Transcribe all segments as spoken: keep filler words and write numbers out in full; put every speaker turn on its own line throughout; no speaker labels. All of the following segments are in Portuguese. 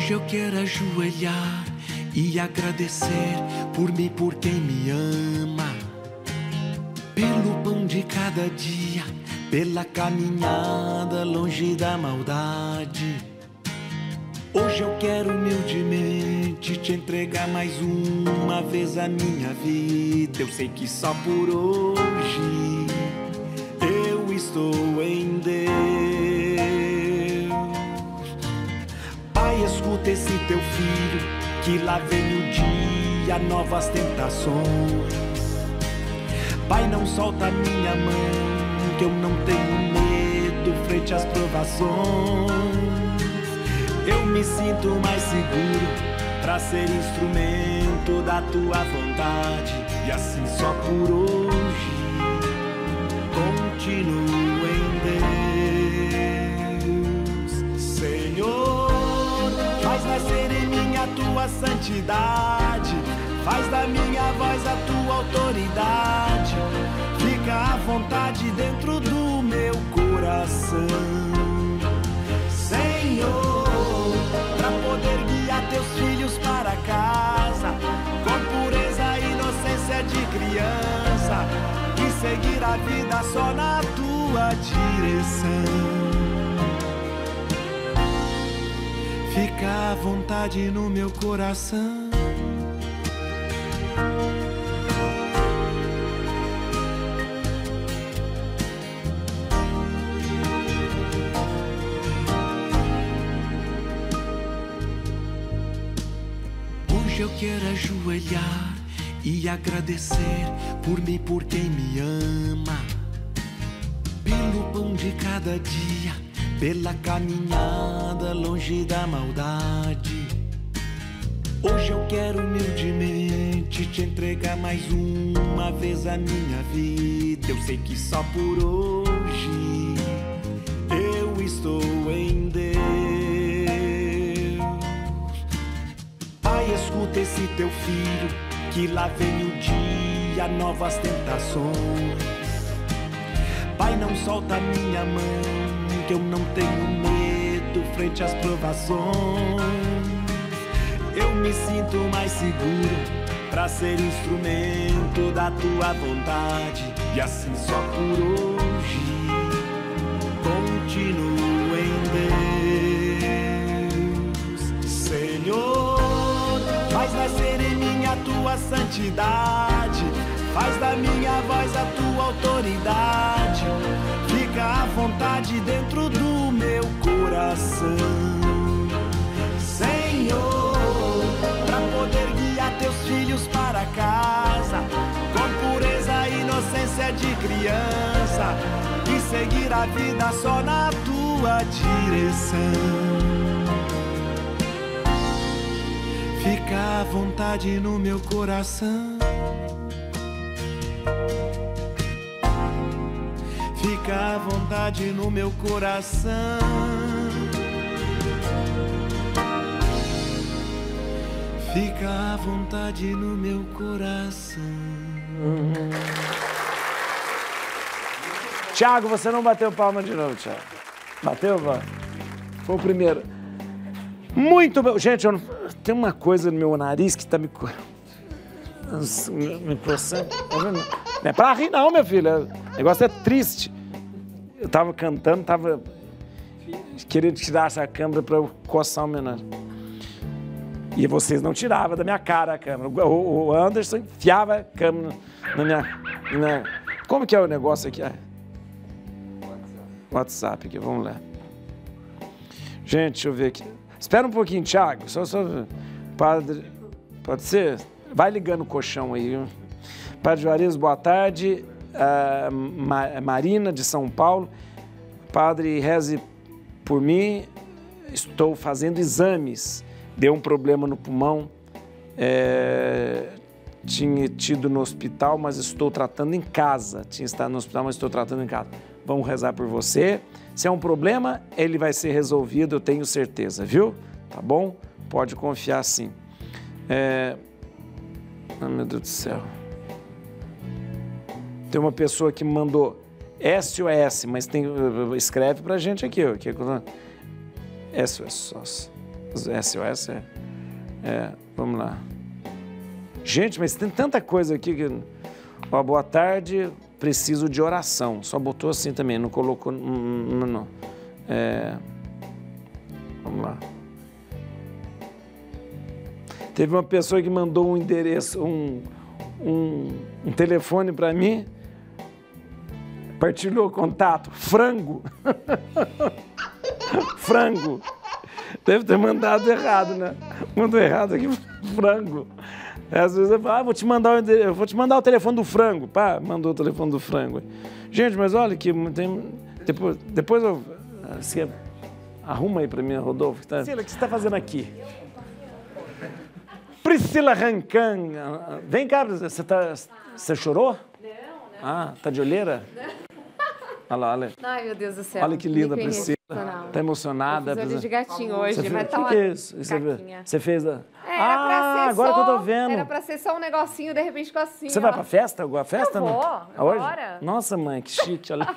Hoje eu quero ajoelhar e agradecer por mim, por quem me ama, pelo pão de cada dia, pela caminhada longe da maldade. Hoje eu quero humildemente te entregar mais uma vez a minha vida. Eu sei que só por hoje eu estou em Deus. Pai, escuta esse teu filho, que lá vem o dia, novas tentações. Pai, não solta minha mão, que eu não tenho medo frente às provações. Eu me sinto mais seguro pra ser instrumento da tua vontade. E assim só por hoje continuo em Deus. Senhor, faz nascer em mim a tua santidade, faz da minha voz a tua autoridade. Fica à vontade dentro do meu coração, Senhor, pra poder guiar teus filhos para casa, com pureza e inocência de criança, e seguir a vida só na tua direção. Fica à vontade no meu coração. Hoje eu quero ajoelhar e agradecer por mim, por quem me ama, pelo pão de cada dia, pela caminhada longe da maldade. Hoje eu quero humildemente te entregar mais uma vez a minha vida. Eu sei que só por hoje eu estou em Deus. Pai, escuta esse teu filho, que lá vem o dia, novas tentações. Pai, não solta minha mão, que eu não tenho medo frente às provações. Eu me sinto mais seguro pra ser instrumento da tua vontade. E assim só por hoje continuo em Deus. Senhor, faz nascer em mim a tua santidade, faz da minha voz a tua autoridade. Fica à vontade dentro do meu coração, Senhor, pra poder guiar teus filhos para casa, com pureza e inocência de criança, e seguir a vida só na tua direção. Fica à vontade no meu coração. Fica à vontade no meu coração. Fica à vontade no meu coração.
Uhum. Thiago, você não bateu palma de novo, Thiago. Bateu, vó? Foi o primeiro. Muito bem. Gente, eu não... tem uma coisa no meu nariz que tá me... me coçando. Não é pra rir não, minha filha. O negócio é triste. Eu tava cantando, tava querendo tirar essa câmera pra eu coçar o meu nariz. E vocês não tiravam da minha cara a câmera. O Anderson enfiava a câmera na minha... Na minha... Como que é o negócio aqui? WhatsApp. WhatsApp aqui, vamos lá. Gente, deixa eu ver aqui. Espera um pouquinho, Thiago. Só, só... Padre... Pode ser? Vai ligando o colchão aí. Padre Juarez, boa tarde. Uh, Ma Marina, de São Paulo. Padre, reze por mim. Estou fazendo exames. Deu um problema no pulmão. É... Tinha tido no hospital, mas estou tratando em casa. Tinha estado no hospital, mas estou tratando em casa. Vamos rezar por você. Se é um problema, ele vai ser resolvido, eu tenho certeza, viu? Tá bom? Pode confiar sim. É... Oh, meu Deus do céu. Tem uma pessoa que me mandou S O S, mas tem... escreve pra gente aqui, ó. S O S. S O S, é. é. Vamos lá. Gente, mas tem tanta coisa aqui que... Ó, boa tarde, preciso de oração. Só botou assim também, não colocou... Não, não. É... Vamos lá. Teve uma pessoa que mandou um endereço, um, um, um telefone para mim, partilhou o contato, frango. Frango. Deve ter mandado errado, né? Mandou errado aqui, frango. Às vezes eu falo, ah, vou te mandar o endereço, vou te mandar o telefone do frango. Pá, mandou o telefone do frango. Gente, mas olha que tem, depois, depois eu... Você arruma aí para mim, Rodolfo. Tá? Priscila, o que você está fazendo aqui? Priscila Rancan. Vem cá, você, tá, você chorou?
Não, não.
Ah, tá de olheira? Olha lá, olha.
Ai, meu Deus do céu.
Olha que linda a Priscila. Tá emocionada.
Eu fiz de gatinho hoje,
você
mas
fez,
tá uma
que é isso? Você, você fez a...
É, era
ah,
pra ser
agora
só,
que eu tô vendo.
Era pra ser só um negocinho, de repente ficou assim.
Você
ó.
vai pra festa? Alguma festa?
Eu vou,
não? Hoje?
agora.
Nossa, mãe, que chique. Olha.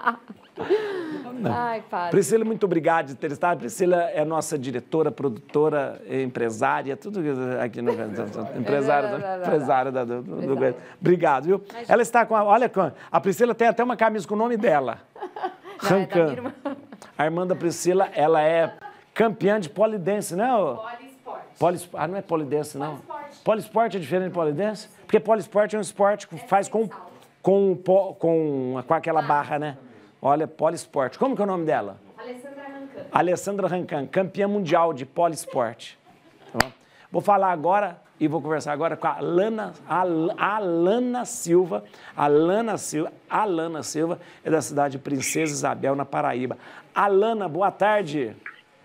Ai, padre.
Priscila, muito obrigado de ter estado. Priscila é nossa diretora, produtora, empresária, tudo aqui no empresária, empresária da, do, do, do, obrigado, viu? Mas... Ela está com a, olha, a Priscila tem até uma camisa com o nome dela.
Não, é da minha irmã.
A irmã da Priscila, ela é campeã de polidense, né?
Polisport.
Polisport. Ah, não é polidense, não. Polisport é diferente de polidense? Porque polisport é um esporte que faz com, com, com, com aquela barra, né? Olha, polisport. Como que é o nome dela?
Alessandra Rancan.
Alessandra Rancan, campeã mundial de polisport. Tá bom? Vou falar agora e vou conversar agora com a Alana, a Alana Silva. A Alana Silva, a Alana Silva é da cidade de Princesa Isabel, na Paraíba. Alana, boa tarde.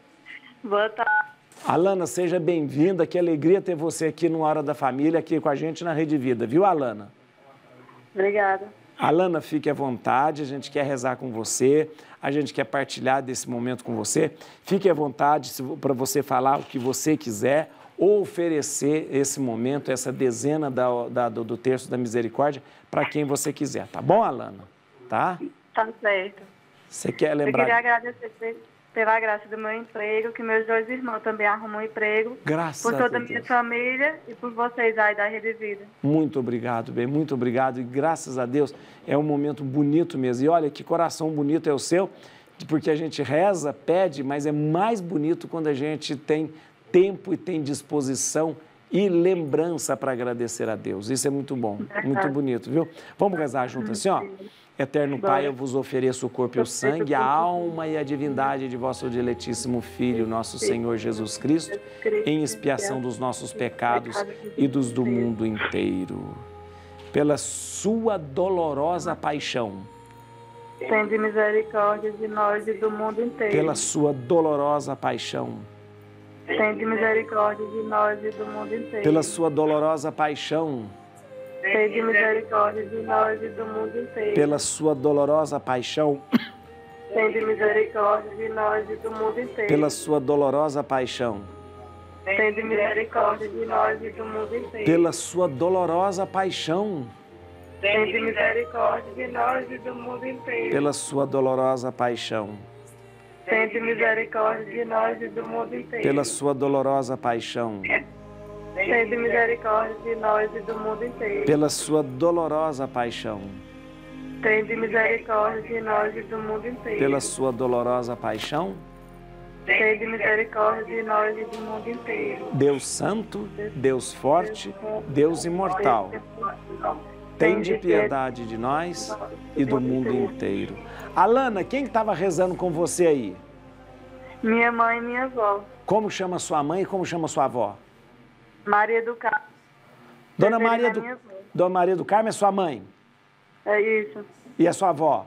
Boa tarde.
Alana, seja bem-vinda. Que alegria ter você aqui no Hora da Família, aqui com a gente na Rede Vida. Viu, Alana?
Obrigada.
Alana, fique à vontade, a gente quer rezar com você, a gente quer partilhar desse momento com você. Fique à vontade para você falar o que você quiser ou oferecer esse momento, essa dezena da, da, do, do Terço da Misericórdia para quem você quiser. Tá bom, Alana? Tá?
Tá certo.
Você quer lembrar...
Eu queria agradecer pela graça do meu emprego, que meus dois irmãos também arrumam um emprego.
Graças
por toda
a
a minha
Deus.
família e por vocês aí da Rede Vida.
Muito obrigado, bem, muito obrigado. E graças a Deus é um momento bonito mesmo. E olha que coração bonito é o seu, porque a gente reza, pede, mas é mais bonito quando a gente tem tempo e tem disposição e lembrança para agradecer a Deus. Isso é muito bom, muito bonito, viu? Vamos rezar junto assim, ó. Eterno Pai, eu vos ofereço o corpo e o sangue, a alma e a divindade de vosso diletíssimo Filho, nosso Senhor Jesus Cristo, em expiação dos nossos pecados e dos do mundo inteiro. Pela sua dolorosa paixão.
Tende misericórdia de nós e do mundo inteiro.
Pela sua dolorosa paixão.
Tende misericórdia de nós e do mundo inteiro.
Pela sua dolorosa paixão.
Tende misericórdia de nós e do mundo inteiro.
Pela sua dolorosa paixão.
Tende misericórdia de nós e do mundo inteiro.
Pela sua dolorosa paixão.
Tende misericórdia de nós e do mundo inteiro.
Pela sua dolorosa paixão.
Tende misericórdia de nós e do mundo inteiro.
Pela sua dolorosa paixão.
Tende misericórdia de nós e do mundo inteiro.
Pela sua dolorosa paixão.
Tende misericórdia de nós e do mundo inteiro.
Pela sua dolorosa paixão.
Tende misericórdia de nós e do mundo inteiro.
Pela sua dolorosa paixão.
Tende misericórdia de nós e do mundo inteiro.
Deus Santo, Deus Forte, Deus Imortal, tende piedade de nós e do mundo inteiro. Alana, quem estava rezando com você aí?
Minha mãe e minha avó.
Como chama sua mãe e como chama sua avó?
Maria do Carmo.
Dona Maria do, Dona Maria do Carmo é sua mãe?
É isso.
E a sua avó?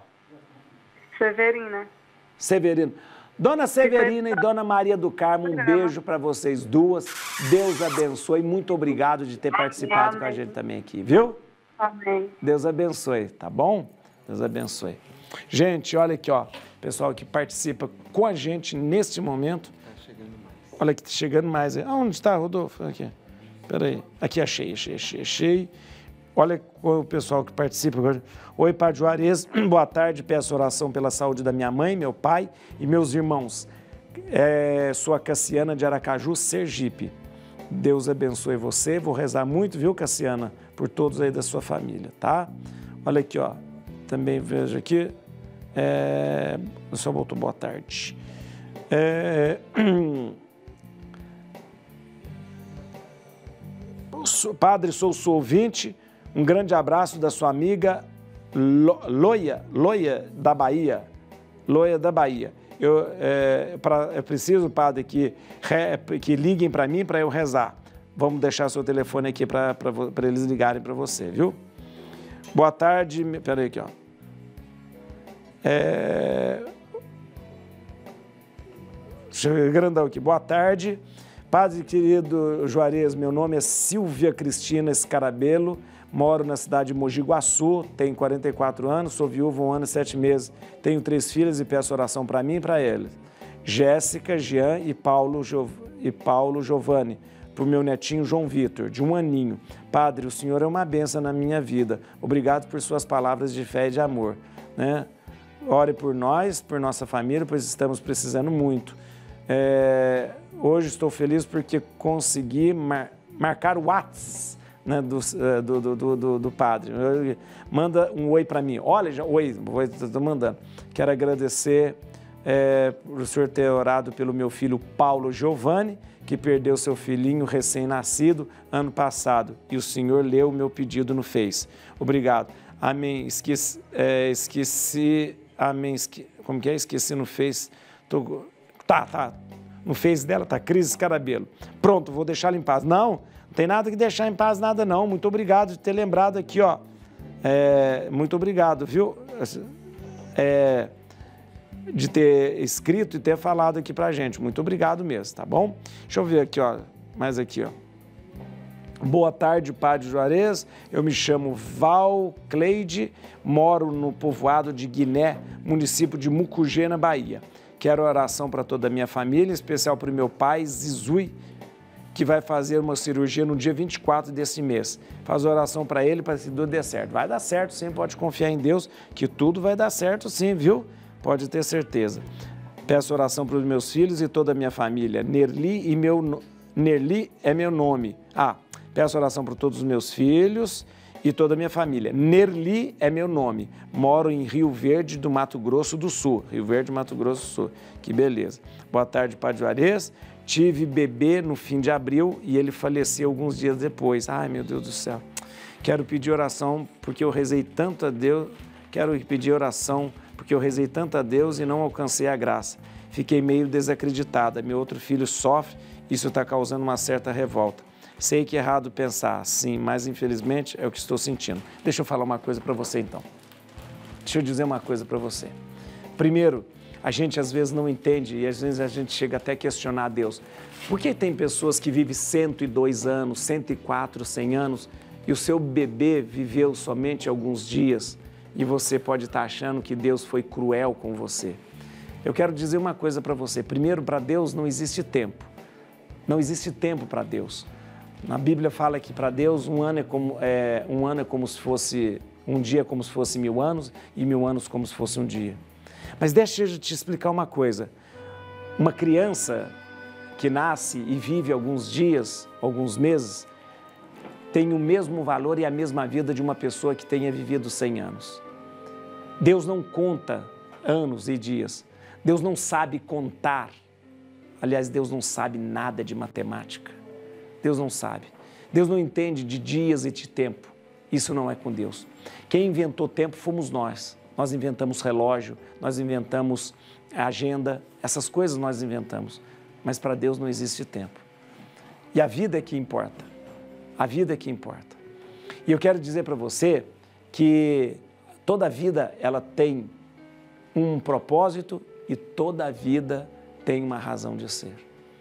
Severina.
Severina. Dona Severina e Dona Maria do Carmo, um beijo para vocês duas. Deus abençoe. Muito obrigado de ter participado com a gente também aqui, viu?
Amém.
Deus abençoe, tá bom? Deus abençoe. Gente, olha aqui, ó. Pessoal que participa com a gente neste momento. Olha que tá chegando mais. Aonde está, Rodolfo? Aqui. Peraí. Aqui, achei, achei, achei, achei. Olha o pessoal que participa agora. Oi, Padre Juarez. Boa tarde. Peço oração pela saúde da minha mãe, meu pai e meus irmãos É, sou a Cassiana de Aracaju, Sergipe. Deus abençoe você. Vou rezar muito, viu, Cassiana, por todos aí da sua família, tá? Olha aqui, ó. Também vejo aqui. É... Só voltou boa tarde. É... Padre, sou seu ouvinte. Um grande abraço da sua amiga Loia, Loia da Bahia. Loia da Bahia. Eu, é, pra, eu preciso, padre, que, que liguem para mim para eu rezar. Vamos deixar seu telefone aqui para eles ligarem para você, viu? Boa tarde. Peraí aqui, ó. É... Deixa eu ver, grandão aqui. Boa tarde. Padre querido Juarez, meu nome é Silvia Cristina Escarabelo. Moro na cidade de Mogi Guaçu, tenho quarenta e quatro anos, sou viúva um ano e sete meses. Tenho três filhas e peço oração para mim e para eles. Jéssica, Jean e Paulo, jo... e Paulo Giovanni. Para o meu netinho João Vitor, de um aninho. Padre, o Senhor é uma bênção na minha vida. Obrigado por suas palavras de fé e de amor. Né? Ore por nós, por nossa família, pois estamos precisando muito. É... Hoje estou feliz porque consegui mar... marcar o WhatsApp. Né, do, do, do, do, do padre. Manda um oi para mim. Olha, já, oi, estou mandando. Quero agradecer é, por o senhor ter orado pelo meu filho Paulo Giovanni, que perdeu seu filhinho recém-nascido ano passado. E o senhor leu o meu pedido no Face. Obrigado. Amém. Esqueci, é, esqueci amém. Esque, como que é? Esqueci no Face. Tô, tá, tá. No Face dela tá Cris Escarabelo. Pronto, vou deixá-la em paz. Não. Não tem nada que deixar em paz, nada não. Muito obrigado de ter lembrado aqui, ó. É, muito obrigado, viu? É, de ter escrito e ter falado aqui pra gente. Muito obrigado mesmo, tá bom? Deixa eu ver aqui, ó. Mais aqui, ó. Boa tarde, Padre Juarez. Eu me chamo Val Cleide, moro no povoado de Guiné, município de Mucugê, na Bahia. Quero oração para toda a minha família, em especial para o meu pai, Zizui, que vai fazer uma cirurgia no dia vinte e quatro desse mês. Faz oração para ele para que tudo dê certo. Vai dar certo sim, pode confiar em Deus que tudo vai dar certo sim, viu? Pode ter certeza. Peço oração para os meus filhos e toda a minha família. Nerli, e meu, Nerli é meu nome. Ah, peço oração para todos os meus filhos e toda a minha família. Nerli é meu nome. Moro em Rio Verde do Mato Grosso do Sul. Rio Verde, Mato Grosso do Sul. Que beleza. Boa tarde, Padre Juarez. Tive bebê no fim de abril e ele faleceu alguns dias depois. Ai, meu Deus do céu. Quero pedir oração porque eu rezei tanto a Deus. Quero pedir oração porque eu rezei tanto a Deus e não alcancei a graça. Fiquei meio desacreditada. Meu outro filho sofre. Isso está causando uma certa revolta. Sei que é errado pensar assim, mas infelizmente é o que estou sentindo. Deixa eu falar uma coisa para você então. Deixa eu dizer uma coisa para você. Primeiro, a gente às vezes não entende e às vezes a gente chega até a questionar a Deus. Por que tem pessoas que vivem cento e dois anos, cento e quatro, cem anos e o seu bebê viveu somente alguns dias e você pode estar achando que Deus foi cruel com você? Eu quero dizer uma coisa para você. Primeiro, para Deus não existe tempo. Não existe tempo para Deus. Na Bíblia fala que para Deus um ano é como, é, um ano é como se fosse, um dia como se fosse mil anos e mil anos como se fosse um dia. Mas deixa eu te explicar uma coisa. Uma criança que nasce e vive alguns dias, alguns meses, tem o mesmo valor e a mesma vida de uma pessoa que tenha vivido cem anos. Deus não conta anos e dias. Deus não sabe contar. Aliás, Deus não sabe nada de matemática. Deus não sabe. Deus não entende de dias e de tempo. Isso não é com Deus. Quem inventou tempo fomos nós. Nós inventamos relógio, nós inventamos agenda, essas coisas nós inventamos. Mas para Deus não existe tempo. E a vida é que importa. A vida é que importa. E eu quero dizer para você que toda vida ela tem um propósito e toda vida tem uma razão de ser.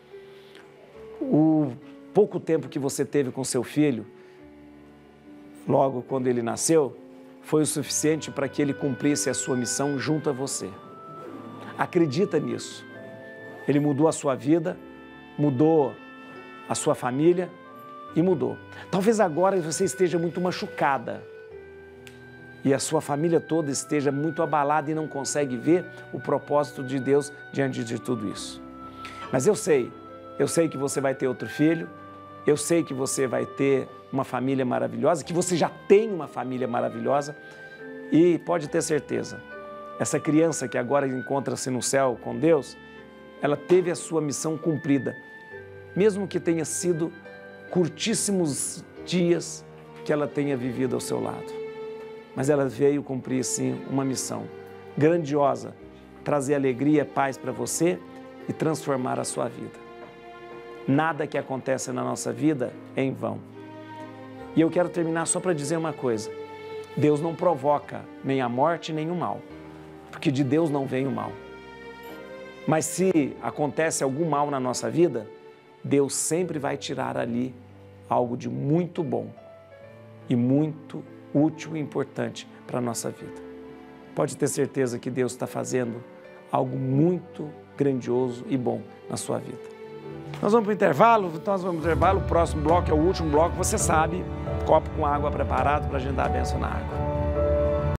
O pouco tempo que você teve com seu filho, logo quando ele nasceu, foi o suficiente para que ele cumprisse a sua missão junto a você. Acredita nisso. Ele mudou a sua vida, mudou a sua família e mudou. Talvez agora você esteja muito machucada e a sua família toda esteja muito abalada e não consegue ver o propósito de Deus diante de tudo isso. Mas eu sei, eu sei que você vai ter outro filho, eu sei que você vai ter uma família maravilhosa, que você já tem uma família maravilhosa e pode ter certeza, essa criança que agora encontra-se no céu com Deus, ela teve a sua missão cumprida, mesmo que tenha sido curtíssimos dias que ela tenha vivido ao seu lado. Mas ela veio cumprir, sim, uma missão grandiosa, trazer alegria e paz para você e transformar a sua vida. Nada que acontece na nossa vida é em vão. E eu quero terminar só para dizer uma coisa. Deus não provoca nem a morte nem o mal, porque de Deus não vem o mal. Mas se acontece algum mal na nossa vida, Deus sempre vai tirar ali algo de muito bom e muito útil e importante para a nossa vida. Pode ter certeza que Deus está fazendo algo muito grandioso e bom na sua vida. Nós vamos para o intervalo, então nós vamos para o intervalo, o próximo bloco é o último bloco, você sabe, copo com água preparado para a gente dar a benção na água.